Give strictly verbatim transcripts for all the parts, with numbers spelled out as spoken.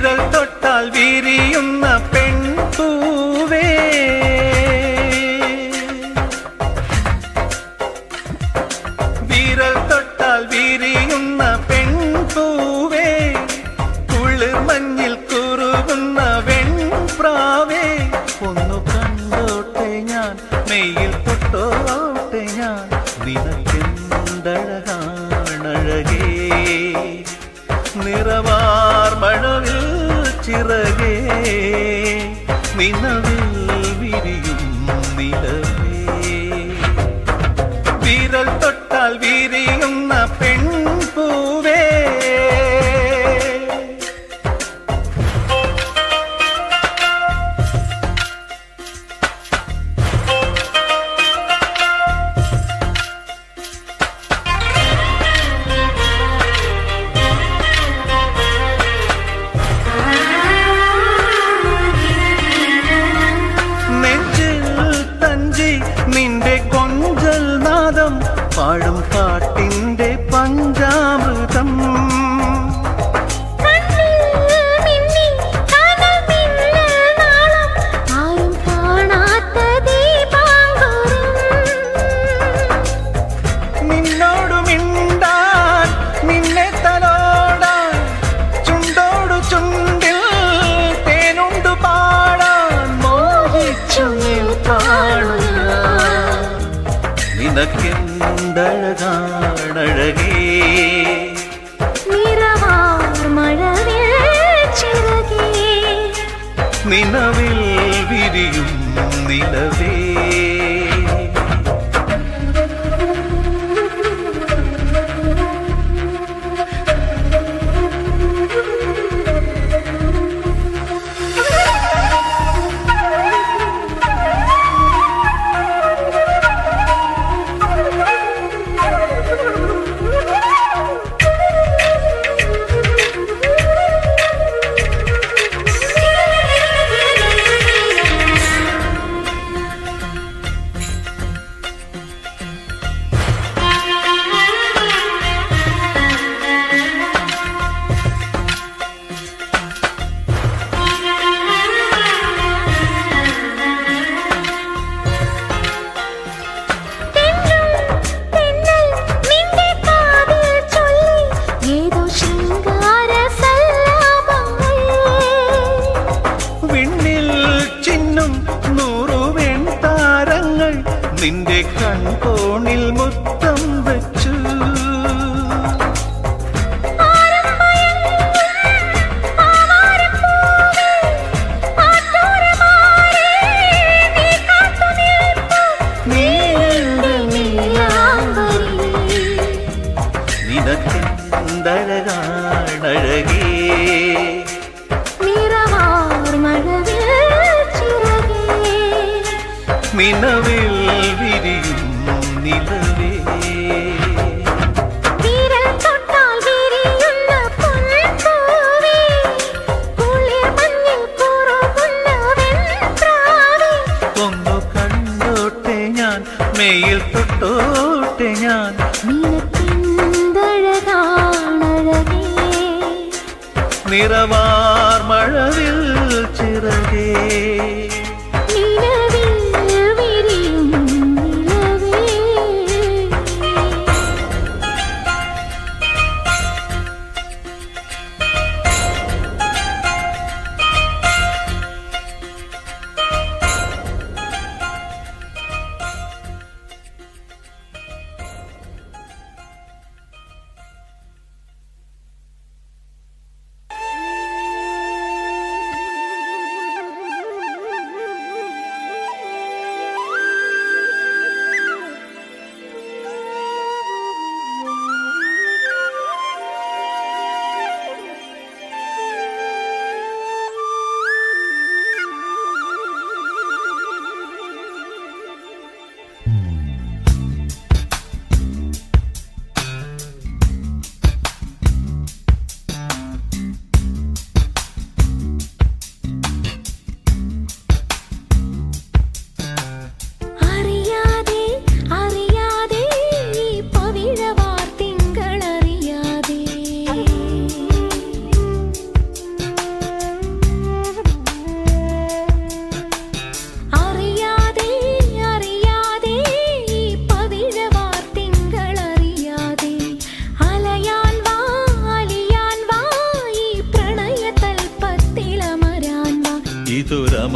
വിരൽ തൊട്ടാൽ വിരിയുന്ന പെൺപൂവേ വിരൽ തൊട്ടാൽ വിരിയുന്ന പെൺപൂവേ കുളിർ മഞ്ഞിൽ കുറുകുന്ന വെൺപ്രാവേ ഒന്നു കണ്ടോട്ടെ ഞാൻ മെയ്യിൽ തൊട്ടോട്ടെ ഞാൻ നിനക്കെന്തഴകാണഴകേ നിറവാർ മഴവിൽ ചിറകേ നിലവിൽ വിരിയും നിലവേ വിരൽ തൊട്ടാൽ വിരിയുന്ന പെൺപൂവേ പാടും പാട്ടിന്റെ പഞ്ചാമൃതം നിന്നോടു മിണ്ടാൻ നിന്നെ തലോടാൻ ചുണ്ടോടു ചുണ്ടിൽ തേനുണ്ടു പാടാൻ മോഹിച്ചു നിൽക്കാണുക നിനക്കെന്തഴകാണഴകേ നിറവാർ മഴവിൽ ചിറകേ നിലവിൽ വിരിയും നിലവേ നിന്റെ കൺകോണിൽ മുത്തം വെച്ചു നിനക്കെന്തഴകാണഴകേ നിലവിൽ വിരിയും നിലവേ വിരൽ തൊട്ടാൽ വിരിയുന്ന പൊൻപൂവേ കുളിർ മഞ്ഞിൽ കുറുകുന്ന വെൺപ്രാവേ ഒന്നു കണ്ടോട്ടെ ഞാൻ മെയ്യിൽ തൊട്ടോട്ടെ ഞാൻ നിനക്കെന്തഴകാണഴകേ നിറവാർ മഴവിൽ ചിറകേ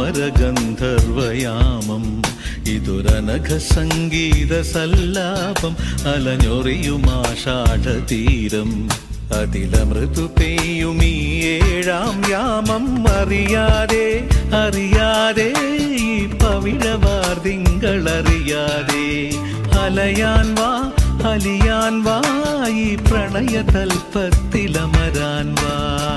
ഇതൊരമരഗന്ധർവയാമം, ഇതൊരനഘ സംഗീത സല്ലാപം, അലഞ്ഞൊറിയുമാഷാഢതീരം, അതിലമൃദു പെയ്യും ഈ ഏഴാം യാമം. അറിയാതെ അറിയാതെ ഈ പവിഴവാർ തിങ്കളറിയാതെ അലയാൻ വാ അലിയാൻ വാ, ഈ പ്രണയ തൽപ്പത്തിലമരാൻ വാ.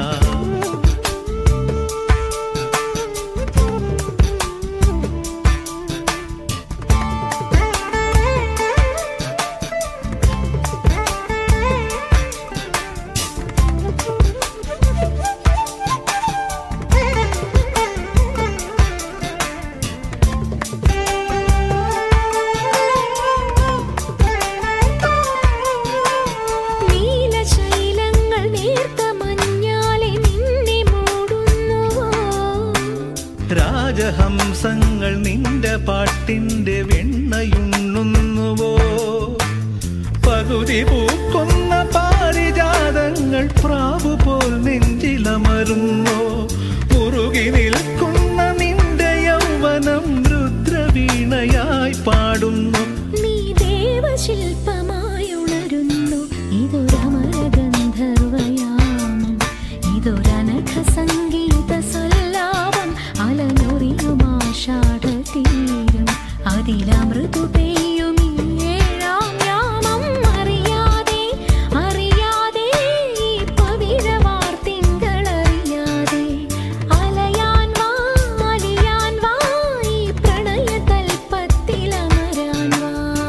രാജഹംസങ്ങൾ നിന്റെ പാട്ടിന്റെ വെണ്ണയുണ്ണുന്നുവോ? പകുതി പൂക്കുന്ന പാരിജാതങ്ങൾ പ്രാവുപോൽ നെഞ്ചിലമരുന്നോ? ഉറുകി നിൽക്കുന്ന നിന്റെ യൗവനം രുദ്രവീണയായി പാടുന്നു. നീ ദേവശില്പമായി ഉണരുന്നു. ഇതൊരമരഗന്ധർവയാമം, ഇതൊരനഘ സംഗീത സല്ലാപം, അലഞ്ഞൊറിയുമാഷാഢതീരം, അതിലമൃദു പെയ്യും ഈ ഏഴാം യാമം. അറിയാതെ അറിയാതെ ഈ പവിഴവാർ തിങ്കളറിയാതെ അലയാൻ വാ അലിയാൻ വാ, ഈ പ്രണയ തൽപ്പത്തിലമരാൻ വാ.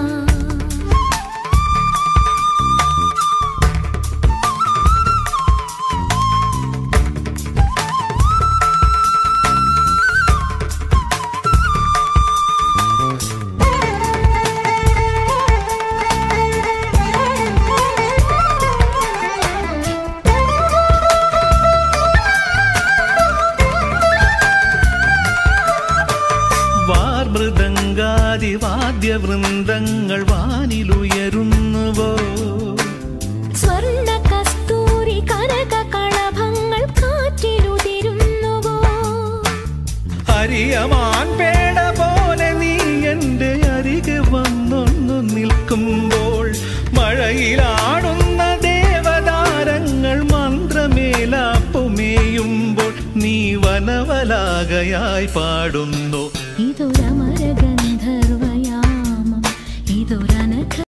വാദ്യവൃന്ദങ്ങൾ വാനിലുയരുന്നുവോ? സ്വർണ്ണ കസ്തൂരി കനക കളഭങ്ങൾ കാറ്റിലുതിരുന്നുവോ? ഹരിയമാൻ പേട പോലെ നീ എന്റെ അരികെ വന്നൊന്നു നിൽക്കുമ്പോൾ, മഴയിലാടുന്ന ദേവതാരങ്ങൾ മന്ത്രമേലാപ്പുമേയുമ്പോൾ, നീ വനവലാകയായി പാടുന്നു. ഇതൊരമരഗന്ധർവയാമം, ഇതൊരനഘ